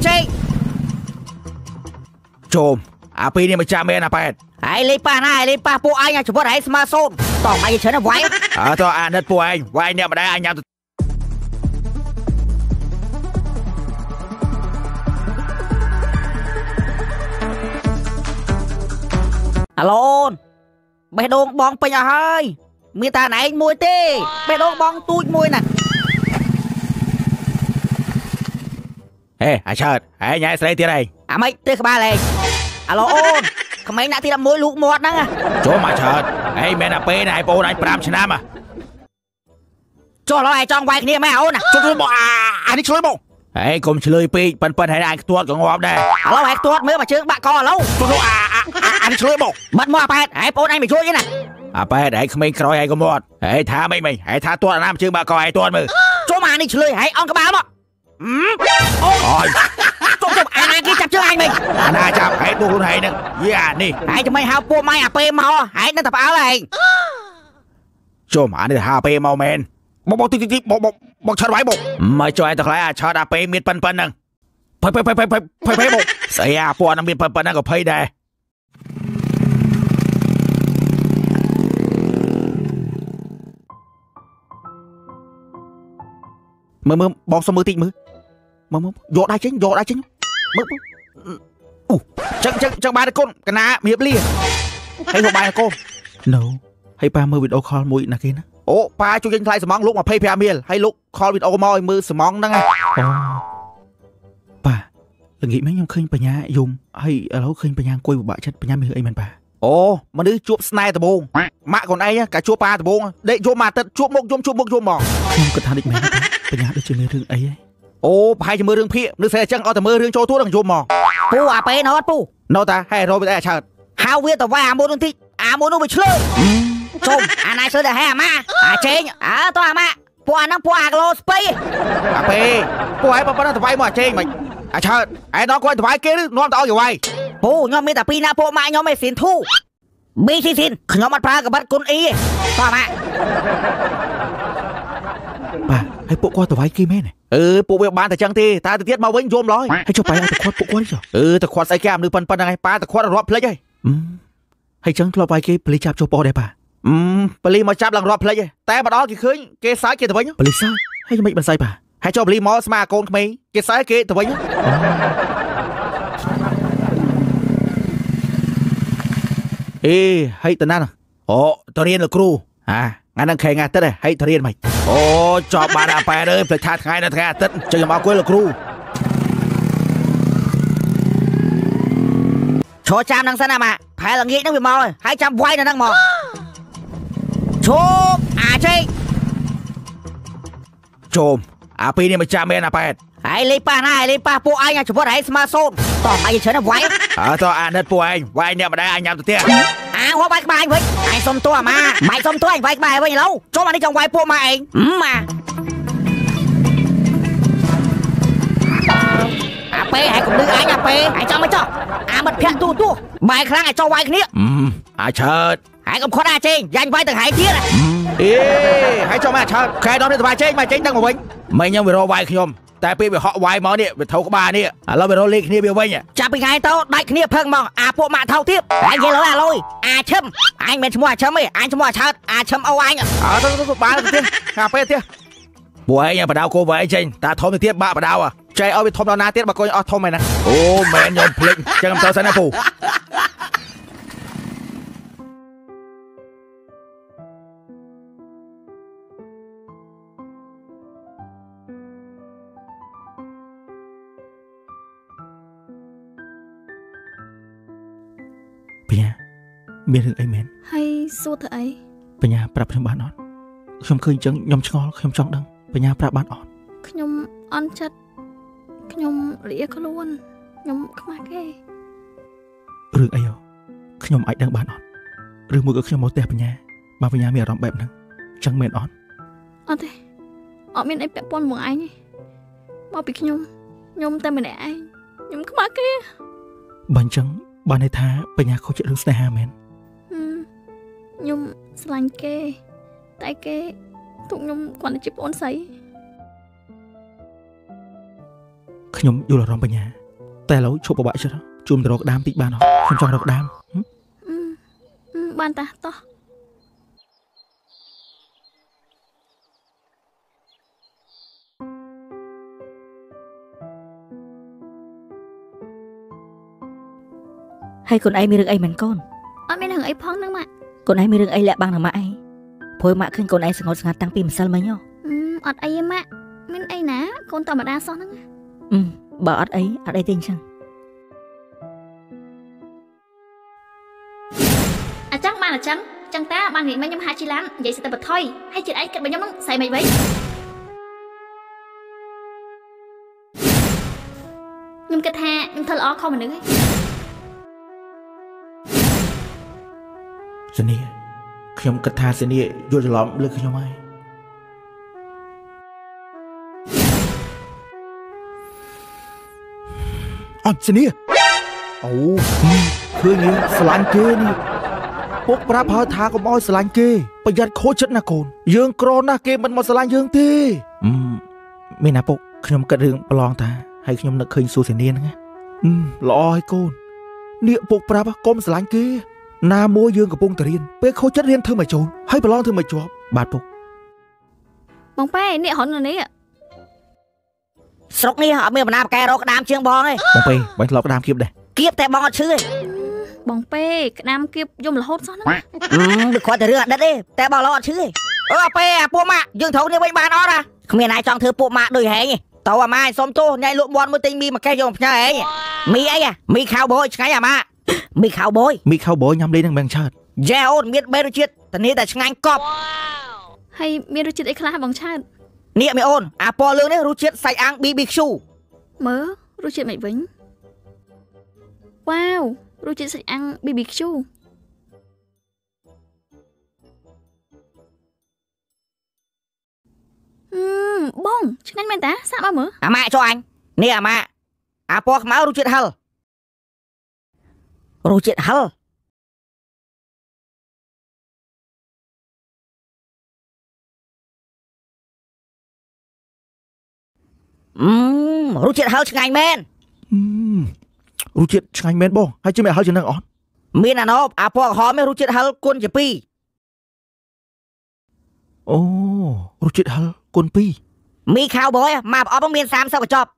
ចេញចូលអាពីនេះមកចាំមែនអាប៉ែតហើយលេប៉ះណាហើយលេប៉ះពួកឯងជីវិតឯងស្មើសូនតោះមកច្រើនវាយតោះអាណិតពួកឯងវាយអ្នកម្ដាយអញញ៉ាំអាឡូនបេះដូងបងពេញអស់ហើយមានតែណែឯងមួយទេបេះដូងបងទូចមួយណាហេអាឆើតហើយញ៉ៃស្រីទៀតហើយអាម៉េចទេក្បាលឯងអាឡូអូនក្មេងដាក់ទី11លូកមាត់ហ្នឹងចូលមកឆើតហេមែនអាពេលណាឯងបងអញ5ឆ្នាំចុះឡើយឯងចង់វាយគ្នាមែនអូនចុះមកអានេះឆ្លើយមកហេកុំឆ្លើយពេកប៉ិនហើយឯងខ្ទាត់ក៏ងាប់ដែរឥឡូវឯងខ្ទាត់មើលមកជើងបាក់កឥឡូវចុះអានេះឆ្លើយមកបាត់មកអាប៉ែតឯងបងឯងមិនជួយទេណាអាប៉ែតឯងក្មេងក្រោយឯងក៏មាត់ហេថាមិនឯងថាទាត់អាណាជើងបាក់កឯងទាត់មើលចុះមកអានេះឆ្លើយឯងអនក្បាលមកអូយចុះអាណាគេចាប់ជើងឯងមិនអាណាចាប់ឯងទូខ្លួនឯងហ្នឹងយីអានេះឯងចាំមិនហៅពួកម៉ៃអាពេលមកឯងនៅតែផ្អើលឯងចុះអានេះហៅពេលមកមែនបងទីបងឆាត់វាយបងមកចុះឯងទៅខ្លាយអាឆាត់អាពេលមានប៉ិនហ្នឹងភ័យបងស្អីអាពួកហ្នឹងមានប៉ិនហ្នឹងក៏ភ័យដែរមើលបងសុំមើលតិចមើលយកដៃចេញមើលអូចឹងបានទេកូនកណាមៀបលាហើយមកបាយកូន No ហើយប៉ាមើលវីដេអូខលមួយណាគេណាអូប៉ាជួយចេញថ្លៃសំងលោក25រៀលហើយលោកខលវីដេអូមកឲ្យមើលសំងហ្នឹងអូប៉ាល្ងាចមិញខ្ញុំឃើញបញ្ញាយំហើយឥឡូវឃើញបញ្ញាអង្គុយពិបាកចិត្តបញ្ញាមានអីមែនប៉ាអូមនុស្សជួបស្នេហ៍ដំបងម៉ាក់ខ្លួនឯងកាជួបប៉ាដំបងដេកយំមួយអាទិត្យជួបមុខយំមកមកមកខ្ញុំគិតថាដូចមែនបញ្ញាដូចជាមានរឿងអីហ៎អូប្រហែលជាមើលរឿងភាគនៅស្អីអញ្ចឹងអត់តែមើលរឿងចូលទួនឹងយំមកពូអាពេលណត់ពូណូតាហេរ៉ូវាតែឆើតហៅវាទៅវាយអាមួយនោះតិចអាមួយនោះវាឆ្លើយជុំអាណាឆ្លើយតែហេអាម៉ាអាចេញតោះអាម៉ាពួកអាហ្នឹងពួកអាក្លូស្ពៃអាពេលពួកឯងប៉ុណ្ណឹងទៅវាយមកអាចេញមិនអាឆើតឯងដល់គាត់ទៅវាយគេឬនាំទៅឲ្យគេវាយពូខ្ញុំមានតែពីរណាពួកម៉ាក់ខ្ញុំឯងស៊ីនធូមីស៊ីនខ្ញុំអត់ប្រើក្បិតគុណអ៊ីទេតោះអាម៉ាបាទហើយពួកគាត់ទៅវាយគេមែនពួកវាបានតែចឹងទេតែទៅទៀតមកវិញយំឡើយហើយចុះបាយឲ្យទៅខាត់ពួកគាត់ចុះទៅខាត់ស្អីគេអាមនុស្សប៉ុណ្ណឹងឯងប៉ាទៅខាត់រាប់ភ្លេចហើយហើយចឹងធ្លាប់វាយគេប៉ូលីសចាប់ចូលប៉ោះដែរប៉ាប៉ូលីសមកចាប់ឡើងរាប់ភ្លេចតែមកដល់គេឃើញគេសើចគេទៅវិញប៉ូលីសសើចហើយមិនបន្ស័យប៉ាហើយចូលប៉ូលីសមកស្មាកូនក្មេងគេសើចគេទៅវិញហើយតើណាអូទៅរៀនលោកគ្រូថ្ងៃហ្នឹងខែអាទិត្យហើយទៅរៀនមិនអូចប់បានអាប៉ែអើយភ្លេចថាថ្ងៃនៅថ្ងៃអាទិត្យចឹងខ្ញុំមកគួយលោកគ្រូឈរចាំនឹងសិនណាម៉ាផែល្ងាចហ្នឹងវាមកហើយចាំវាយនៅហ្នឹងមកឈប់អាចេញចូលអាពីនេះមកចាំមែនអាប៉ែតហើយលេប៉ះណាហើយលេប៉ះពួកឯងជីវិតឯងស្មើសូនតោះឯងច្រើនវាយតោះអាណិតពួកឯងវាយអ្នកម្ដាយអញញ៉ាំទៅទៀតហួរវាយក្បាលវិញឯងសុំតួអាម៉ាម៉ៃសុំតួឯងវាយក្បាលវិញឥឡូវចូលអានេះចង់វាយពួកម៉ាឯងម៉ាអាពេលឯងកុំលឺឯងអាពេលឯងចង់មកចោះអាមិត្តភក្តិទូបាយខ្លាំងឯងចោះវាយគ្នាអាឆើតឯងកុំខត់អាចេងយ៉ាញ់វាយទាំងហែងទៀតហើយចុះមកអាឆើតខែដល់នេះទៅវាយចេញមកចេញទាំងមកវិញមិញខ្ញុំវារកវាយខ្ញុំតែពេលវាហក់វាយមកនេះវាថោក្បាលនេះឥឡូវវារកលេខគ្នាវាវិញចាប់ពីថ្ងៃទៅដាច់គ្នាផឹងមកអាពួកម៉ាក់ថោទៀតឯងនិយាយលើអាលុយអាឈឹមឯងមិនឈ្មោះអាឈឹមទេឯងឈ្មោះអាឆើតអាឈឹមអូអញទៅបានទៀតអាពេលទៀតពួកឯងបដៅគោវាយចេញតាធំទៅទៀតបាក់បដៅចែកឲ្យវាធំដល់ណាទៀតបើកូនអស់ធំហើយណាអូមែនខ្ញុំភ្លេចចឹងទៅសិនណាពូបញ្ញាមានរឿងអីមែនហើយសួរធ្វើអីបញ្ញាប្រាប់ខ្ញុំបានអត់ខ្ញុំឃើញចឹងខ្ញុំឆ្ងល់ខ្ញុំចង់ដឹងបញ្ញាប្រាប់បានអត់ខ្ញុំអន់ចិត្តខ្ញុំលាខ្លួនខ្ញុំខ្មាស់គេរឿងអីខ្ញុំអាចដឹងបានអត់ឬមួយក៏ខ្ញុំមកផ្ទះបញ្ញាបើបញ្ញាមានអារម្មណ៍បែបហ្នឹងចឹងមែនអត់អត់ទេអត់មានអីពាក់ព័ន្ធមកឯងទេមកពីខ្ញុំតែម្នាក់ឯងខ្ញុំខ្មាស់គេបើអញ្ចឹងបានន័យថាបញ្ញាខុសចិត្តរឿងស្នេហាមែនខ្ញុំស្រឡាញ់គេតែគេទុកខ្ញុំគាត់ជាប្អូនស្រីខ្ញុំយល់អារម្មណ៍បញ្ញាតែឥឡូវឈប់បបាក់ចិត្តជួមទៅរកក្តាមតិចបានខ្ញុំចង់រកក្តាមបានតាតោះហើយកូនឯងមានរឿងអីមិនកូនអត់មានរឿងអីផងហ្នឹងម៉ាក់កូនឯងមានរឿងអីលាក់បាំងនឹងម៉ាក់ឯងព្រោះម៉ាក់ឃើញកូនឯងស្ងប់ស្ងាត់តាំងពីម្សិលមិញហ៎អត់អីទេម៉ាក់មានអីណាកូនធម្មតាសោះហ្នឹងបើអត់អីទេអញ្ចឹងអញ្ចឹងបានអញ្ចឹងតាបាននិយាយមិញខ្ញុំហាជីឡាននិយាយសិតតែបថុយហើយចិត្តឯងគិតបើខ្ញុំហ្នឹងស្អីមិនវិញខ្ញុំគិតថាខ្ញុំធ្វើល្អខុសមនុស្សសនីខ្ញុំគិតថាសនីយល់ច្រឡំលើខ្ញុំហើយអត់សនីអូឃើញស្រឡាញ់គេនេះពុកប្រាប់ហើយថាកុំអោយស្រឡាញ់គេប្រយ័ត្នខូចចិត្តណាកូនយើងក្រណាស់គេមិនមកស្រឡាញ់យើងទេមានណាពុកខ្ញុំគិតរឿងប្រឡងតាហើយខ្ញុំនឹកឃើញសួរសនីហ្នឹងល្អហើយកូននេះពុកប្រាប់កុំស្រឡាញ់គេណាមួយយើងកំពុងតែរៀនពេលខូចចិត្តរៀនធ្វើមកចូលហើយប្រឡងធ្វើមកជាប់បាទពុកបងប៉ែនេះរននេះស្រុកនេះអត់មានបណ្ណាបកែរកក្តាមជាងបងទេបងប៉ែបាញ់ធ្លាប់ក្តាមគៀបដែរគៀបតែបងអត់ឈឺទេបងប៉ែក្តាមគៀបយំរហូតសោះហ្នឹងដូចគាត់តែរឿងអតីតទេតែបងឡអត់ឈឺទេប៉ែពួកម៉ាក់យើងត្រូវគ្នាវិញបានអត់គ្មានអាចចង់ធ្វើពួកម៉ាក់ដូចហែងទេតើអាម៉ាសុំទោសញ៉ៃលក់បន់មួយទិញមីមួយកេះយកមកផ្ញើហែងមីអីមីខាវបយឆ្ងាញ់អាម៉ាមីខាវបយញ៉ាំលេងនឹងមិនឆើតយ៉ែអូនមាន3រសជាតិតែនេះតែឆ្ងាញ់កប់ហើយមានរសជាតិអីខ្លះបងឆើតនេះមីអូនអាពណ៌លឿងនេះរសជាតិសាច់អាំង BBQ មើលរសជាតិមិនវិញវ៉ាវរសជាតិសាច់អាំង BBQ បងឆ្ងាញ់មែនតាសាក់មកមើលអាម៉ាចុះអញនេះអាម៉ាអាពណ៌ខ្មៅរសជាតិហឹលរសជាតិហឹលរសជាតិហឹលឆ្ងាញ់មែនរសជាតិឆ្ងាញ់មែនបងហើយជិះមិនហឹលជាងនឹងអត់មានអាណប់អាពណ៌ក្រហមមានរសជាតិហឹលគុណជា2 អូរសជាតិហឹលគុណ2 មីខាវបយម៉ាប់អប់មាន30កញ្ចប់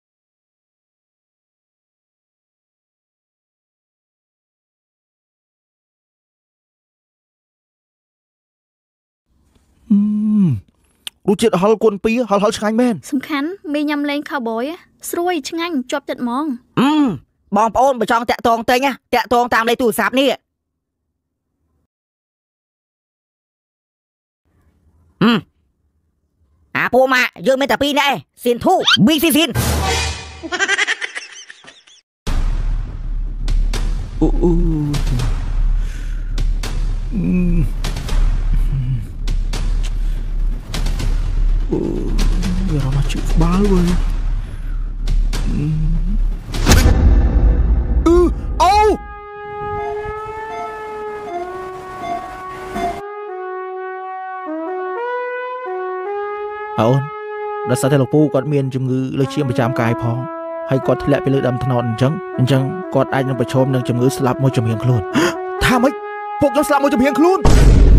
រសជាតិហឹលគុណ2ហឹលឆ្ងាញ់មែនសំខាន់មីញ៉ាំលេងខាវបយស្រួយឆ្ងាញ់ជាប់ចិត្តហ្មងបងប្អូនបើចង់តាក់ទងទិញតាក់ទងតាមលេខទូរស័ព្ទនេះអាពូម៉ាក់យើងមានតែ2នាក់ឯងស៊ីនធូប៊ីស៊ីស៊ីនវារំជិះក្បាលវើអូអូនដល់សារតែលោកពូគាត់មានជំងឺលើឈាមប្រចាំកាយផងហើយគាត់ធ្លាក់ពីលើដើមថ្នោតអញ្ចឹងគាត់អាចនឹងប្រឈមនឹងជំងឺស្លាប់មួយចំហៀងខ្លួនថាម៉េចពួកខ្ញុំស្លាប់មួយចំហៀងខ្លួន